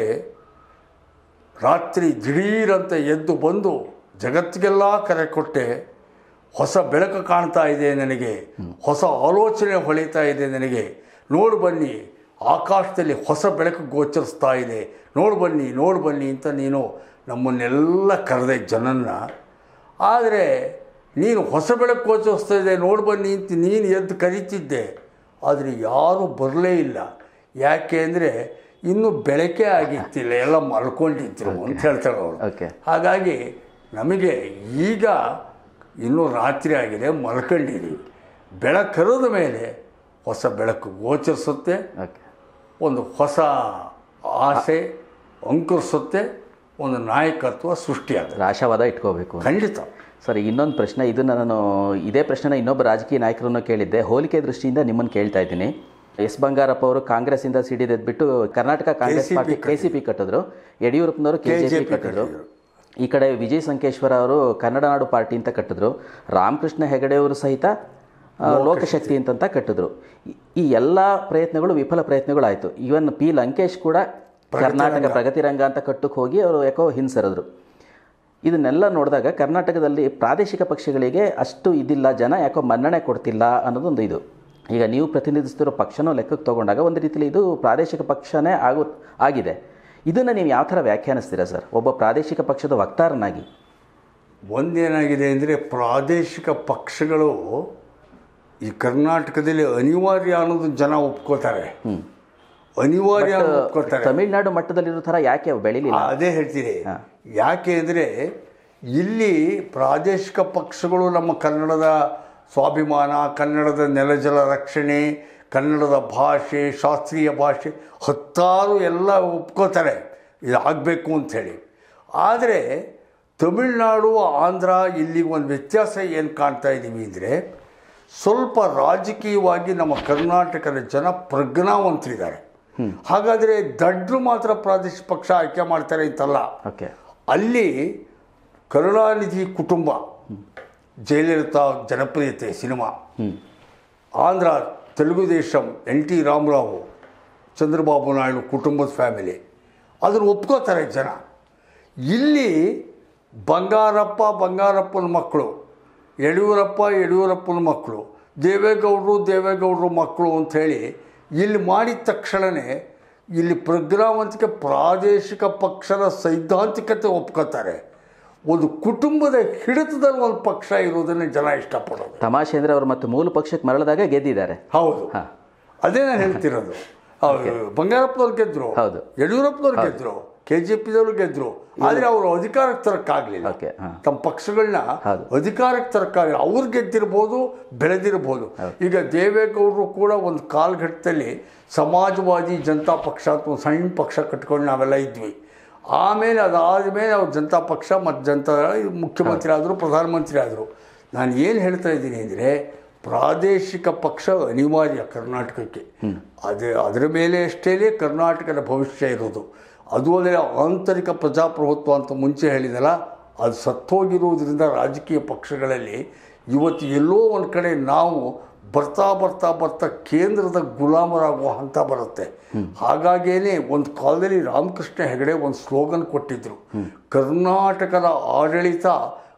ರಾತ್ರಿ ದಿಢೀರಂತ ಎದ್ದು ಬಂದು ಜಗತ್ತಿಗೆಲ್ಲ ಕರೆ ಕೊಟ್ಟೆ, ಹೊಸ ಬೆಳಕು ಕಾಣ್ತಾ ಇದೆ ನನಗೆ, ಹೊಸ ಆಲೋಚನೆ ಹೊಳಿತಾ ಇದೆ ನನಗೆ, ನೋಡು ಬನ್ನಿ ಆಕಾಶದಲ್ಲಿ ಹೊಸ ಬೆಳಕು ಗೋಚರಿಸ್ತಾ ಇದೆ, ನೋಡು ಬನ್ನಿ ನೋಡು ಬನ್ನಿ ಅಂತ ನೀನು ನಮ್ಮನ್ನೆಲ್ಲ ಕರೆದೆ ಜನನ್ನ. ಆದರೆ ನೀನು ಹೊಸ ಬೆಳಕು ಗೋಚರಿಸ್ತಾ ಇದೆ ನೋಡು ಬನ್ನಿ ಅಂತ ನೀನು ಎದ್ದು ಕರೀತಿದ್ದೆ, ಆದರೆ ಯಾರೂ ಬರಲೇ ಇಲ್ಲ. ಯಾಕೆ ಅಂದರೆ ಇನ್ನೂ ಬೆಳಕೆ ಆಗಿತ್ತಿಲ್ಲ, ಎಲ್ಲ ಮಲ್ಕೊಂಡಿದ್ರು ಅಂತ ಹೇಳ್ತಾರೆ ಅವರು. ಹಾಗಾಗಿ ನಮಗೆ ಈಗ ಇನ್ನೂ ರಾತ್ರಿ ಆಗಿದೆ, ಮಲ್ಕೊಂಡಿದ್ದೀವಿ. ಬೆಳಕರದ ಮೇಲೆ ಹೊಸ ಬೆಳಕು ಗೋಚರಿಸುತ್ತೆ, ಒಂದು ಹೊಸ ಆಸೆ ಅಂಕುರಿಸುತ್ತೆ, ಒಂದು ನಾಯಕತ್ವ ಸೃಷ್ಟಿಯಾಗುತ್ತೆ. ಆಶಾವಾದ ಇಟ್ಕೋಬೇಕು. ಖಂಡಿತ. ಸರಿ, ಇನ್ನೊಂದು ಪ್ರಶ್ನೆ, ಇದನ್ನು ನಾನು ಇದೇ ಪ್ರಶ್ನೆನ ಇನ್ನೊಬ್ಬ ರಾಜಕೀಯ ನಾಯಕರನ್ನು ಕೇಳಿದ್ದೆ. ಹೋಲಿಕೆ ದೃಷ್ಟಿಯಿಂದ ನಿಮ್ಮನ್ನು ಕೇಳ್ತಾ ಇದ್ದೀನಿ. ಎಸ್ ಬಂಗಾರಪ್ಪ ಅವರು ಕಾಂಗ್ರೆಸ್ಸಿಂದ ಸಿಡಿದೆದ್ಬಿಟ್ಟು Karnataka Congress party K C P ಕಟ್ಟಿದ್ರು, ಯಡಿಯೂರಪ್ಪನವರು ಕೆ ಜೆ ಪಿ ಕಟ್ಟಿದ್ರು. ಈ ಕಡೆ ವಿಜಯ್ ಸಂಕೇಶ್ವರ ಅವರು ಕನ್ನಡ ನಾಡು ಪಾರ್ಟಿ ಅಂತ ಕಟ್ಟಿದ್ರು. ರಾಮಕೃಷ್ಣ ಹೆಗಡೆ ಅವರು ಸಹಿತ ಲೋಕಶಕ್ತಿ ಅಂತಂತ ಕಟ್ಟಿದ್ರು. ಈ ಎಲ್ಲ ಪ್ರಯತ್ನಗಳು ವಿಫಲ ಪ್ರಯತ್ನಗಳಾಯಿತು. ಈವನ್ ಪಿ ಲಂಕೇಶ್ ಕೂಡ ಕರ್ನಾಟಕ ಪ್ರಗತಿ ರಂಗ ಅಂತ ಕಟ್ಟಕ್ಕೆ ಹೋಗಿ ಅವರು ಯಾಕೋ ಹಿಂಸರಿದ್ರು. ಇದನ್ನೆಲ್ಲ ನೋಡಿದಾಗ ಕರ್ನಾಟಕದಲ್ಲಿ ಪ್ರಾದೇಶಿಕ ಪಕ್ಷಗಳಿಗೆ ಅಷ್ಟು ಇದಿಲ್ಲ, ಜನ ಯಾಕೋ ಮನ್ನಣೆ ಕೊಡ್ತಿಲ್ಲ ಅನ್ನೋದೊಂದು ಇದು. ಈಗ ನೀವು ಪ್ರತಿನಿಧಿಸ್ತಿರೋ ಪಕ್ಷನೂ ಲೆಕ್ಕಕ್ಕೆ ತೊಗೊಂಡಾಗ ಒಂದು ರೀತಿಯಲ್ಲಿ ಇದು ಪ್ರಾದೇಶಿಕ ಪಕ್ಷನೇ ಆಗೋ ಆಗಿದೆ. ಇದನ್ನು ನೀವು ಯಾವ ಥರ ವ್ಯಾಖ್ಯಾನಿಸ್ತೀರಾ ಸರ್, ಒಬ್ಬ ಪ್ರಾದೇಶಿಕ ಪಕ್ಷದ ವಕ್ತಾರನಾಗಿ? ಒಂದೇನಾಗಿದೆ ಅಂದರೆ ಪ್ರಾದೇಶಿಕ ಪಕ್ಷಗಳು ಈ ಕರ್ನಾಟಕದಲ್ಲಿ ಅನಿವಾರ್ಯ ಅನ್ನೋದು ಜನ ಒಪ್ಕೋತಾರೆ, ಅನಿವಾರ್ಯ ಒಪ್ಕೋತಾರೆ. ತಮಿಳುನಾಡು ಮಟ್ಟದಲ್ಲಿರೋ ಥರ ಯಾಕೆ ಬೆಳೀಲಿಲ್ಲ? ಅದೇ ಹೇಳ್ತೀನಿ. ಯಾಕೆ ಅಂದರೆ ಇಲ್ಲಿ ಪ್ರಾದೇಶಿಕ ಪಕ್ಷಗಳು ನಮ್ಮ ಕನ್ನಡದ ಸ್ವಾಭಿಮಾನ, ಕನ್ನಡದ ನೆಲಜಲ ರಕ್ಷಣೆ, ಕನ್ನಡದ ಭಾಷೆ, ಶಾಸ್ತ್ರೀಯ ಭಾಷೆ ಹತ್ತಾರು ಎಲ್ಲ ಒಪ್ಕೋತಾರೆ ಇದು ಆಗಬೇಕು ಅಂಥೇಳಿ. ಆದರೆ ತಮಿಳುನಾಡು, ಆಂಧ್ರ ಇಲ್ಲಿ ಒಂದು ವ್ಯತ್ಯಾಸ ಏನು ಕಾಣ್ತಾ ಇದ್ದೀವಿ ಅಂದರೆ ಸ್ವಲ್ಪ ರಾಜಕೀಯವಾಗಿ ನಮ್ಮ ಕರ್ನಾಟಕದ ಜನ ಪ್ರಜ್ಞಾವಂತರಿದ್ದಾರೆ. ಹಾಗಾದರೆ ದಡ್ರು ಮಾತ್ರ ಪ್ರಾದೇಶಿಕ ಪಕ್ಷ ಆಯ್ಕೆ ಮಾಡ್ತಾರೆ ಅಂತಲ್ಲ. ಅಲ್ಲಿ ಕರುಣಾನಿಧಿ ಕುಟುಂಬ, ಜಯಲಲಿತಾ ಜನಪ್ರಿಯತೆ cinema, Andhra Telugu Desam, N T Ramarao, Chandrababu Naidu ಕುಟುಂಬದ ಫ್ಯಾಮಿಲಿ, ಅದನ್ನು ಒಪ್ಕೋತಾರೆ ಜನ. ಇಲ್ಲಿ ಬಂಗಾರಪ್ಪ ಬಂಗಾರಪ್ಪನ ಮಕ್ಕಳು, ಯಡಿಯೂರಪ್ಪ ಯಡಿಯೂರಪ್ಪನ ಮಕ್ಕಳು, ದೇವೇಗೌಡರು ದೇವೇಗೌಡರು ಮಕ್ಕಳು ಅಂಥೇಳಿ ಇಲ್ಲಿ ಮಾಡಿದ ತಕ್ಷಣವೇ ಇಲ್ಲಿ ಪ್ರಜ್ಞಾವಂತಿಕೆ ಪ್ರಾದೇಶಿಕ ಪಕ್ಷದ ಸೈದ್ಧಾಂತಿಕತೆ ಒಪ್ಕೋತಾರೆ. ಒಂದು ಕುಟುಂಬದ ಹಿಡಿತದಲ್ಲಿ ಒಂದು ಪಕ್ಷ ಇರೋದನ್ನೇ ಜನ ಇಷ್ಟಪಡೋದು. ತಮಾಷೆ ಅಂದರೆ ಅವರು ಮತ್ತು ಮೂಲ ಪಕ್ಷಕ್ಕೆ ಮರಳಿದಾಗ ಗೆದ್ದಿದ್ದಾರೆ. ಹೌದು, ಅದೇ ನಾನು ಹೇಳ್ತಿರೋದು. ಬಂಗಾರಪ್ಪನವ್ರು ಗೆದ್ರು, ಹೌದು, ಯಡಿಯೂರಪ್ಪನವ್ರು ಗೆದ್ರು, ಕೆ ಜೆ ಪಿದವರು ಗೆದ್ರು. ಆದರೆ ಅವರು ಅಧಿಕಾರಕ್ಕೆ ತರಕ್ಕಾಗಲಿಲ್ಲ. ತಮ್ಮ ಪಕ್ಷಗಳನ್ನ ಅಧಿಕಾರಕ್ಕೆ ತರಕ್ಕಾಗಲಿಲ್ಲ. ಅವ್ರು ಗೆದ್ದಿರ್ಬೋದು, ಬೆಳೆದಿರ್ಬೋದು. ಈಗ ದೇವೇಗೌಡರು ಕೂಡ ಒಂದು ಕಾಲಘಟ್ಟದಲ್ಲಿ ಸಮಾಜವಾದಿ ಜನತಾ ಪಕ್ಷ ಅಂತ ಒಂದು ಸಣ್ಣ ಪಕ್ಷ ಕಟ್ಕೊಂಡು ನಾವೆಲ್ಲ ಇದ್ವಿ. ಆಮೇಲೆ ಅದಾದ ಮೇಲೆ ಅವ್ರು ಜನತಾ ಪಕ್ಷ ಮತ್ತು ಜನತಾ ಮುಖ್ಯಮಂತ್ರಿ ಆದರು, ಪ್ರಧಾನಮಂತ್ರಿ ಆದರು. ನಾನು ಏನು ಹೇಳ್ತಾ ಇದ್ದೀನಿ ಅಂದರೆ ಪ್ರಾದೇಶಿಕ ಪಕ್ಷ ಅನಿವಾರ್ಯ ಕರ್ನಾಟಕಕ್ಕೆ. ಅದೇ ಅದರ ಮೇಲೆ ಅಷ್ಟೇ ಕರ್ನಾಟಕದ ಭವಿಷ್ಯ ಇರೋದು. ಅದು ಅಲ್ಲದೆ ಆಂತರಿಕ ಪ್ರಜಾಪ್ರಭುತ್ವ ಅಂತ ಮುಂಚೆ ಹೇಳಿದಲ್ಲ, ಅದು ಸತ್ತೋಗಿರುವುದರಿಂದ ರಾಜಕೀಯ ಪಕ್ಷಗಳಲ್ಲಿ ಇವತ್ತು ಎಲ್ಲೋ ಒಂದು ಕಡೆ ನಾವು ಬರ್ತಾ ಬರ್ತಾ ಬರ್ತಾ ಕೇಂದ್ರದ ಗುಲಾಮರಾಗುವ ಹಂತ ಬರುತ್ತೆ. ಹಾಗಾಗಿಯೇ ಒಂದು ಕಾಲದಲ್ಲಿ ರಾಮಕೃಷ್ಣ ಹೆಗಡೆ ಒಂದು ಸ್ಲೋಗನ್ ಕೊಟ್ಟಿದ್ದರು, ಕರ್ನಾಟಕದ ಆಡಳಿತ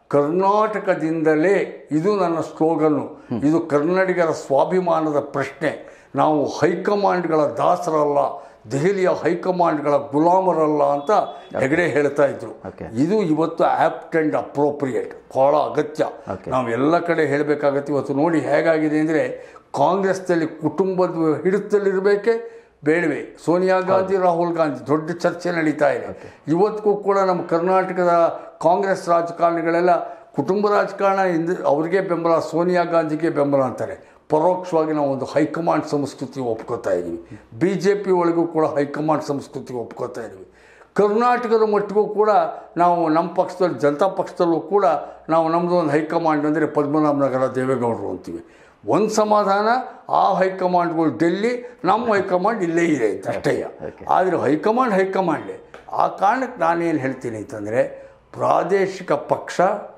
ಕರ್ನಾಟಕದಿಂದಲೇ. ಇದು ನನ್ನ ಸ್ಲೋಗನ್ನು. ಇದು ಕನ್ನಡಿಗರ ಸ್ವಾಭಿಮಾನದ ಪ್ರಶ್ನೆ. ನಾವು ಹೈಕಮಾಂಡ್ಗಳ ದಾಸರಲ್ಲ, ದೆಹಲಿಯ ಹೈಕಮಾಂಡ್ಗಳ ಗುಲಾಮರಲ್ಲ ಅಂತ ಹೆಗಡೆ ಹೇಳ್ತಾ ಇದ್ರು. ಇದು ಇವತ್ತು ಆ್ಯಪ್ಟ್ ಆ್ಯಂಡ್ ಅಪ್ರೋಪ್ರಿಯೇಟ್, ಭಾಳ ಅಗತ್ಯ. ನಾವು ಎಲ್ಲ ಕಡೆ ಹೇಳಬೇಕಾಗತ್ತೆ. ಇವತ್ತು ನೋಡಿ ಹೇಗಾಗಿದೆ ಅಂದರೆ ಕಾಂಗ್ರೆಸ್ನಲ್ಲಿ ಕುಟುಂಬದ ಹಿಡಿತದಲ್ಲಿರಬೇಕೆ ಬೇಡವೆ? ಸೋನಿಯಾ ಗಾಂಧಿ, ರಾಹುಲ್ ಗಾಂಧಿ ದೊಡ್ಡ ಚರ್ಚೆ ನಡೀತಾ ಇದೆ. ಇವತ್ತಿಗೂ ಕೂಡ ನಮ್ಮ ಕರ್ನಾಟಕದ ಕಾಂಗ್ರೆಸ್ ರಾಜಕಾರಣಿಗಳೆಲ್ಲ ಕುಟುಂಬ ರಾಜಕಾರಣ ಇಂದ ಅವ್ರಿಗೆ ಬೆಂಬಲ, ಸೋನಿಯಾ ಗಾಂಧಿಗೆ ಬೆಂಬಲ ಅಂತಾರೆ. ಪರೋಕ್ಷವಾಗಿ ನಾವು ಒಂದು ಹೈಕಮಾಂಡ್ ಸಂಸ್ಕೃತಿ ಒಪ್ಕೋತಾ ಇದ್ದೀವಿ. ಬಿ ಜೆ ಪಿ ಒಳಗೂ ಕೂಡ ಹೈಕಮಾಂಡ್ ಸಂಸ್ಕೃತಿ ಒಪ್ಕೋತಾ ಇದ್ದೀವಿ. ಕರ್ನಾಟಕದ ಮಟ್ಟಿಗೂ ಕೂಡ ನಾವು ನಮ್ಮ ಪಕ್ಷದಲ್ಲಿ, ಜನತಾ ಪಕ್ಷದಲ್ಲೂ ಕೂಡ ನಾವು ನಮ್ಮದು ಒಂದು ಹೈಕಮಾಂಡ್ ಅಂದರೆ ಪದ್ಮನಾಭನಗರ ದೇವೇಗೌಡರು ಅಂತೀವಿ. ಒಂದು ಸಮಾಧಾನ, ಆ ಹೈಕಮಾಂಡ್ಗಳು ಡೆಲ್ಲಿ, ನಮ್ಮ ಹೈಕಮಾಂಡ್ ಇಲ್ಲೇ ಇದೆ ಅಂತ ಅಷ್ಟೇ. ಆದರೆ ಹೈಕಮಾಂಡ್ ಹೈಕಮಾಂಡೇ. ಆ ಕಾರಣಕ್ಕೆ ನಾನೇನು ಹೇಳ್ತೀನಿ ಅಂತಂದರೆ ಪ್ರಾದೇಶಿಕ ಪಕ್ಷ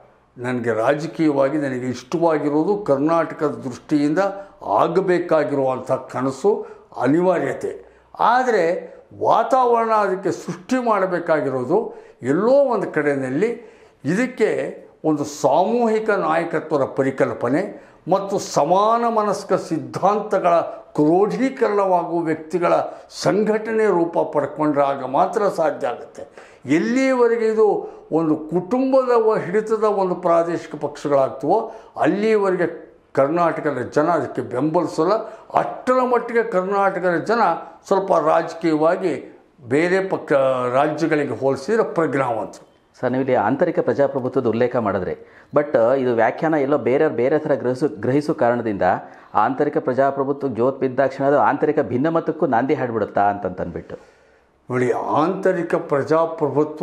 ನನಗೆ ರಾಜಕೀಯವಾಗಿ ನನಗೆ ಇಷ್ಟವಾಗಿರೋದು ಕರ್ನಾಟಕದ ದೃಷ್ಟಿಯಿಂದ ಆಗಬೇಕಾಗಿರುವಂಥ ಕನಸು, ಅನಿವಾರ್ಯತೆ. ಆದರೆ ವಾತಾವರಣ ಅದಕ್ಕೆ ಸೃಷ್ಟಿ ಮಾಡಬೇಕಾಗಿರೋದು ಎಲ್ಲೋ ಒಂದು ಕಡೆಯಲ್ಲಿ. ಇದಕ್ಕೆ ಒಂದು ಸಾಮೂಹಿಕ ನಾಯಕತ್ವದ ಪರಿಕಲ್ಪನೆ ಮತ್ತು ಸಮಾನ ಮನಸ್ಕ ಸಿದ್ಧಾಂತಗಳ ಕ್ರೋಢೀಕರಣವಾಗುವ ವ್ಯಕ್ತಿಗಳ ಸಂಘಟನೆ ರೂಪ ಪಡ್ಕೊಂಡ್ರಾಗ ಮಾತ್ರ ಸಾಧ್ಯ ಆಗುತ್ತೆ. ಎಲ್ಲಿಯವರೆಗೆ ಇದು ಒಂದು ಕುಟುಂಬದ ಹಿಡಿತದ ಒಂದು ಪ್ರಾದೇಶಿಕ ಪಕ್ಷಗಳಾಗ್ತವೋ ಅಲ್ಲಿಯವರೆಗೆ ಕರ್ನಾಟಕದ ಜನ ಅದಕ್ಕೆ ಬೆಂಬಲಿಸಲ್ಲ. ಅಷ್ಟರ ಮಟ್ಟಿಗೆ ಕರ್ನಾಟಕದ ಜನ ಸ್ವಲ್ಪ ರಾಜಕೀಯವಾಗಿ ಬೇರೆ ಪಕ್ಷ ರಾಜ್ಯಗಳಿಗೆ ಹೋಲಿಸಿದ್ರೆ ಪ್ರಜ್ಞಾವಂತರು. ಸರ್, ನೀವು ಇಲ್ಲಿ ಆಂತರಿಕ ಪ್ರಜಾಪ್ರಭುತ್ವದ ಉಲ್ಲೇಖ ಮಾಡಿದ್ರೆ, ಬಟ್ ಇದು ವ್ಯಾಖ್ಯಾನ ಎಲ್ಲೋ ಬೇರೆ ಬೇರೆ ಥರ ಗ್ರಹಿಸು ಗ್ರಹಿಸೋ ಕಾರಣದಿಂದ ಆಂತರಿಕ ಪ್ರಜಾಪ್ರಭುತ್ವ ಜೋತ್ ಬಿದ್ದಾಕ್ಷಣ ಅದು ಆಂತರಿಕ ಭಿನ್ನಮತಕ್ಕೂ ನಾಂದಿ ಹಾಡ್ಬಿಡುತ್ತಾ ಅಂತಂತಂದ್ಬಿಟ್ಟು ನೋಡಿ. ಆಂತರಿಕ ಪ್ರಜಾಪ್ರಭುತ್ವ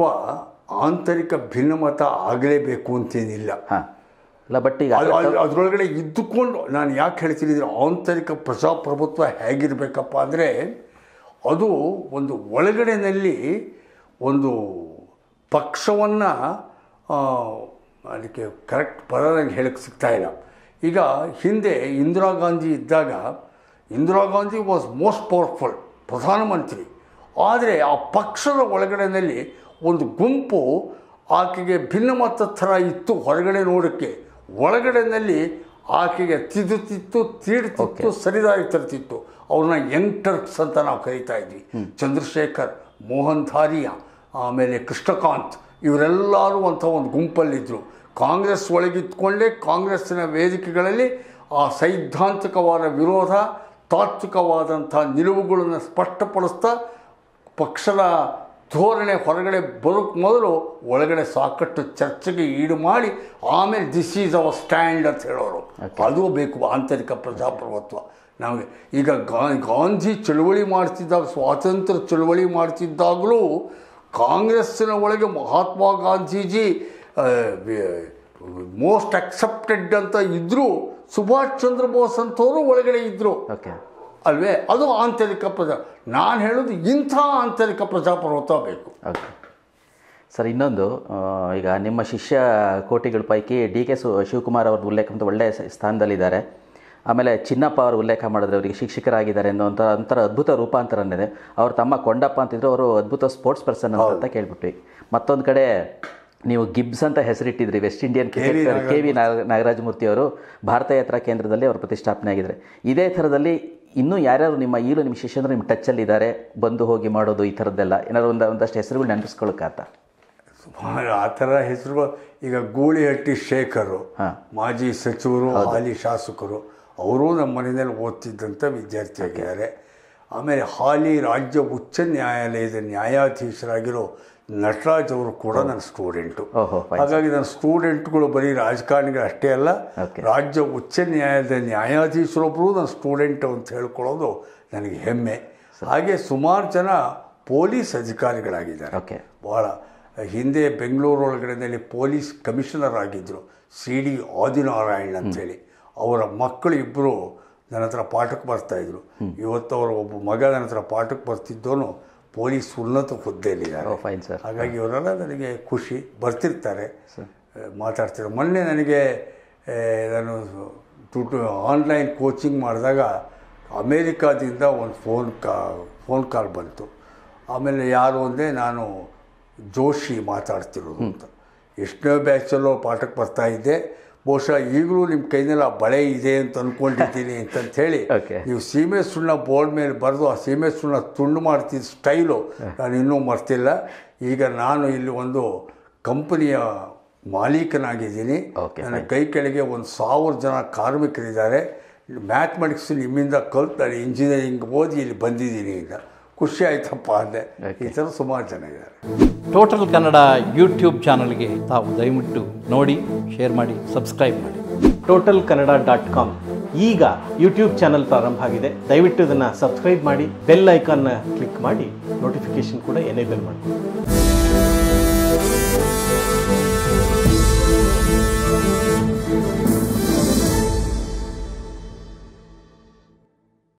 ಆಂತರಿಕ ಭಿನ್ನಮತ ಆಗಲೇಬೇಕು ಅಂತೇನಿಲ್ಲ. ಹಾಂ ಇಲ್ಲ, ಬಟ್ ಈಗ ಅದರೊಳಗಡೆ ಇದ್ದುಕೊಂಡು ನಾನು ಯಾಕೆ ಹೇಳ್ತೀನಿ ಅಂದರೆ ಆಂತರಿಕ ಪ್ರಜಾಪ್ರಭುತ್ವ ಹೇಗಿರಬೇಕಪ್ಪ ಅಂದರೆ ಅದು ಒಂದು ಒಳಗಡೆಯಲ್ಲಿ ಒಂದು ಪಕ್ಷವನ್ನು, ಅದಕ್ಕೆ ಕರೆಕ್ಟ್ ಪದ ನನಗೆ ಹೇಳಕ್ಕೆ ಸಿಗ್ತಾಯಿಲ್ಲ. ಈಗ ಹಿಂದೆ ಇಂದಿರಾ ಗಾಂಧಿ ಇದ್ದಾಗ Indira Gandhi was most powerful ಪ್ರಧಾನಮಂತ್ರಿ. ಆದರೆ ಆ ಪಕ್ಷದ ಒಳಗಡೆಯಲ್ಲಿ ಒಂದು ಗುಂಪು ಆಕೆಗೆ ಭಿನ್ನಮತ ಥರ ಇತ್ತು ಹೊರಗಡೆ ನೋಡೋಕ್ಕೆ. ಒಳಗಡೆಯಲ್ಲಿ ಆಕೆಗೆ ತಿದ್ದುತ್ತಿತ್ತು, ತೀಡ್ತಿತ್ತು, ಸರಿದಾರಿ ತರ್ತಿತ್ತು. ಅವ್ರನ್ನ ಯಂಗ್ ಟರ್ಕ್ಸ್ ಅಂತ ನಾವು ಕರೀತಾ ಇದ್ವಿ. ಚಂದ್ರಶೇಖರ್, ಮೋಹನ್ ಧಾರಿಯಾ, ಆಮೇಲೆ ಕೃಷ್ಣಕಾಂತ್, ಇವರೆಲ್ಲರೂ ಅಂಥ ಒಂದು ಗುಂಪಲ್ಲಿದ್ದರು. ಕಾಂಗ್ರೆಸ್ ಒಳಗಿತ್ಕೊಂಡೇ ಕಾಂಗ್ರೆಸ್ಸಿನ ವೇದಿಕೆಗಳಲ್ಲಿ ಆ ಸೈದ್ಧಾಂತಿಕವಾದ ವಿರೋಧ, ತಾತ್ವಿಕವಾದಂಥ ನಿಲುವುಗಳನ್ನು ಸ್ಪಷ್ಟಪಡಿಸ್ತಾ ಪಕ್ಷದ ಧೋರಣೆ ಹೊರಗಡೆ ಬರೋಕ್ಕೆ ಮೊದಲು ಒಳಗಡೆ ಸಾಕಷ್ಟು ಚರ್ಚೆಗೆ ಈಡು ಮಾಡಿ ಆಮೇಲೆ ದಿಸ್ ಈಸ್ ಅವರ್ ಸ್ಟ್ಯಾಂಡ್ ಅಂತ ಹೇಳೋರು. ಅದು ಬೇಕು ಆಂತರಿಕ ಪ್ರಜಾಪ್ರಭುತ್ವ ನಮಗೆ. ಈಗ ಗಾಂಧಿ ಚಳುವಳಿ ಮಾಡ್ತಿದ್ದಾಗ, ಸ್ವಾತಂತ್ರ್ಯ ಚಳುವಳಿ ಮಾಡ್ತಿದ್ದಾಗಲೂ ಕಾಂಗ್ರೆಸ್ಸಿನ ಒಳಗೆ ಮಹಾತ್ಮ ಗಾಂಧೀಜಿ ಮೋಸ್ಟ್ ಅಕ್ಸೆಪ್ಟೆಡ್ ಅಂತ ಇದ್ದರು, ಸುಭಾಷ್ ಚಂದ್ರ ಬೋಸ್ ಅಂತವರು ಒಳಗಡೆ ಇದ್ದರು ಅಲ್ವೇ? ಅದು ಆಂತರಿಕ ಪ್ರಜಾ. ನಾನು ಹೇಳೋದು ಇಂಥ ಆಂತರಿಕ ಪ್ರಜಾಪ್ರಭುತ್ವ ಬೇಕು. ಓಕೆ ಸರ್, ಇನ್ನೊಂದು ಈಗ ನಿಮ್ಮ ಶಿಷ್ಯ ಕೋಟಿಗಳ ಪೈಕಿ ಡಿ ಕೆ ಸು ಶಿವಕುಮಾರ್ ಅವ್ರದ್ದು ಉಲ್ಲೇಖ ಅಂತ ಒಳ್ಳೆಯ ಸ್ಥಾನದಲ್ಲಿದ್ದಾರೆ. ಆಮೇಲೆ ಚಿನ್ನಪ್ಪ ಅವರು ಉಲ್ಲೇಖ ಮಾಡಿದ್ರೆ ಅವರಿಗೆ ಶಿಕ್ಷಕರಾಗಿದ್ದಾರೆ ಅನ್ನೋಂಥ ಒಂಥರ ಅದ್ಭುತ ರೂಪಾಂತರನಿದೆ. ಅವ್ರು ತಮ್ಮ ಕೊಂಡಪ್ಪ ಅಂತಿದ್ರು, ಅವರು ಅದ್ಭುತ ಸ್ಪೋರ್ಟ್ಸ್ ಪರ್ಸನ್ ಅಂತ ಕೇಳ್ಬಿಟ್ವಿ. ಮತ್ತೊಂದು ಕಡೆ ನೀವು ಗಿಬ್ಸ್ ಅಂತ ಹೆಸರಿಟ್ಟಿದ್ರಿ, West Indian cricketer K V Nagarajamurthy ಅವರು ಭಾರತ ಯಾತ್ರಾ ಕೇಂದ್ರದಲ್ಲಿ ಅವರು ಪ್ರತಿಷ್ಠಾಪನೆ ಆಗಿದ್ದಾರೆ. ಇದೇ ಥರದಲ್ಲಿ ಇನ್ನೂ ಯಾರ್ಯಾರು ನಿಮ್ಮ ಈಗಲೂ ನಿಮ್ಮ ಶಿಷ್ಯಂದ್ರೆ ನಿಮ್ಮ ಟಚ್ಚಲ್ಲಿದ್ದಾರೆ, ಬಂದು ಹೋಗಿ ಮಾಡೋದು ಈ ಥರದ್ದೆಲ್ಲ ಏನಾದ್ರು ಒಂದು ಒಂದಷ್ಟು ಹೆಸರುಗಳು ನೆನಪಿಸ್ಕೊಳಕ್ಕಾತ? ಸುಮಾರು ಆ ಥರ ಹೆಸರುಗಳು. ಈಗ ಗೂಳಿಹಟ್ಟಿ ಶೇಖರು, ಮಾಜಿ ಸಚಿವರು, ಹಾಲಿ ಶಾಸಕರು, ಅವರು ನಮ್ಮ ಮನೆಯಲ್ಲಿ ಓದ್ತಿದ್ದಂಥ ವಿದ್ಯಾರ್ಥಿಯಾಗಿದ್ದಾರೆ. ಆಮೇಲೆ ಹಾಲಿ ರಾಜ್ಯ ಉಚ್ಚ ನ್ಯಾಯಾಲಯದ ನ್ಯಾಯಾಧೀಶರಾಗಿರೋ ನಟರಾಜ್ ಅವರು ಕೂಡ ನನ್ನ ಸ್ಟೂಡೆಂಟು. ಹಾಗಾಗಿ ನನ್ನ ಸ್ಟೂಡೆಂಟ್ಗಳು ಬರೀ ರಾಜಕಾರಣಿಗಳು ಅಷ್ಟೇ ಅಲ್ಲ, ರಾಜ್ಯ ಉಚ್ಚ ನ್ಯಾಯಾಲಯದ ನ್ಯಾಯಾಧೀಶರೊಬ್ಬರು ನನ್ನ ಸ್ಟೂಡೆಂಟು ಅಂತ ಹೇಳ್ಕೊಳ್ಳೋದು ನನಗೆ ಹೆಮ್ಮೆ. ಹಾಗೆ ಸುಮಾರು ಜನ ಪೊಲೀಸ್ ಅಧಿಕಾರಿಗಳಾಗಿದ್ದಾರೆ. ಭಾಳ ಹಿಂದೆ ಬೆಂಗಳೂರು ಒಳಗಡೆಯಲ್ಲಿ ಪೊಲೀಸ್ ಕಮಿಷನರ್ ಆಗಿದ್ದರು, ಸಿ ಡಿ ಆದಿನಾರಾಯಣ್ ಅಂಥೇಳಿ. ಅವರ ಮಕ್ಕಳು ಇಬ್ಬರು ನನ್ನ ಹತ್ರ ಪಾಠಕ್ಕೆ ಬರ್ತಾಯಿದ್ರು. ಇವತ್ತು ಅವರ ಒಬ್ಬ ಮಗ ನನ್ನ ಹತ್ರ ಪಾಠಕ್ಕೆ ಬರ್ತಿದ್ದವನು ಪೊಲೀಸ್ ಉನ್ನತ ಹುದ್ದೆಯಲ್ಲಿದ್ದಾರೆ. ಹಾಗಾಗಿ ಇವರೆಲ್ಲ ನನಗೆ ಖುಷಿ, ಬರ್ತಿರ್ತಾರೆ, ಮಾತಾಡ್ತಾರೆ. ಮೊನ್ನೆ ನನಗೆ ನಾನು ಟು ಆನ್ಲೈನ್ ಕೋಚಿಂಗ್ ಮಾಡಿದಾಗ ಅಮೇರಿಕಾದಿಂದ ಒಂದು ಫೋನ್ ಕಾ ಫೋನ್ ಕಾಲ್ ಬಂತು. ಆಮೇಲೆ ಯಾರು ಒಂದೇ ನಾನು ಜೋಶಿ ಮಾತಾಡ್ತಿರೋದು ಅಂತ. ಎಷ್ಟನೇ ಬ್ಯಾಚಲ್ಲೋ ಪಾಠಕ್ಕೆ ಬರ್ತಾಯಿದ್ದೆ, ಬಹುಶಃ ಈಗಲೂ ನಿಮ್ಮ ಕೈನಲ್ಲಿ ಆ ಬಳೆ ಇದೆ ಅಂತ ಅಂದ್ಕೊಂಡಿದ್ದೀನಿ ಅಂತಂಥೇಳಿ ನೀವು ಸೀಮೆ ಸುಣ್ಣ ಬೋರ್ಡ್ ಮೇಲೆ ಬರೆದು ಆ ಸೀಮೆ ಸುಣ್ಣ ತುಂಡು ಮಾಡ್ತಿದ್ದ ಸ್ಟೈಲು ನಾನು ಇನ್ನೂ ಮರ್ತಿಲ್ಲ. ಈಗ ನಾನು ಇಲ್ಲಿ ಒಂದು ಕಂಪನಿಯ ಮಾಲೀಕನಾಗಿದ್ದೀನಿ. ನನ್ನ ಕೈ ಕೆಳಗೆ ಒಂದು ಸಾವಿರ ಜನ ಕಾರ್ಮಿಕರಿದ್ದಾರೆ. ಮ್ಯಾಥಮೆಟಿಕ್ಸ್ ನಿಮ್ಮಿಂದ ಕಲ್ತು ನಾನು ಇಂಜಿನಿಯರಿಂಗ್ ಓದಿ ಇಲ್ಲಿ ಬಂದಿದ್ದೀನಿ. ಈಗ ಖುಷಿ ಆಯ್ತಪ್ಪ ಅಂದೆ. ಈ ಥರ ಸುಮಾರು ಜನ ಇದ್ದಾರೆ. ಟೋಟಲ್ ಕನ್ನಡ ಯೂಟ್ಯೂಬ್ ಚಾನಲ್ಗೆ ತಾವು ದಯವಿಟ್ಟು ನೋಡಿ, ಶೇರ್ ಮಾಡಿ, ಸಬ್ಸ್ಕ್ರೈಬ್ ಮಾಡಿ. ಟೋಟಲ್ ಕನ್ನಡ ಡಾಟ್ ಕಾಮ್ ಈಗ ಯೂಟ್ಯೂಬ್ ಚಾನಲ್ ಪ್ರಾರಂಭ ಆಗಿದೆ. ದಯವಿಟ್ಟು ಇದನ್ನು ಸಬ್ಸ್ಕ್ರೈಬ್ ಮಾಡಿ, ಬೆಲ್ ಐಕಾನ್ನ ಕ್ಲಿಕ್ ಮಾಡಿ, ನೋಟಿಫಿಕೇಶನ್ ಕೂಡ ಎನೇಬಲ್ ಮಾಡಿ.